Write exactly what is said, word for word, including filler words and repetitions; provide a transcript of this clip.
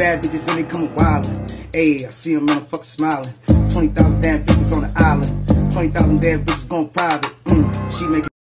bad bitches and they come wildin'. Ayy, I see them and I'm fucking smiling. twenty thousand damn bitches on the island. twenty thousand damn bitches going private. Mm, she making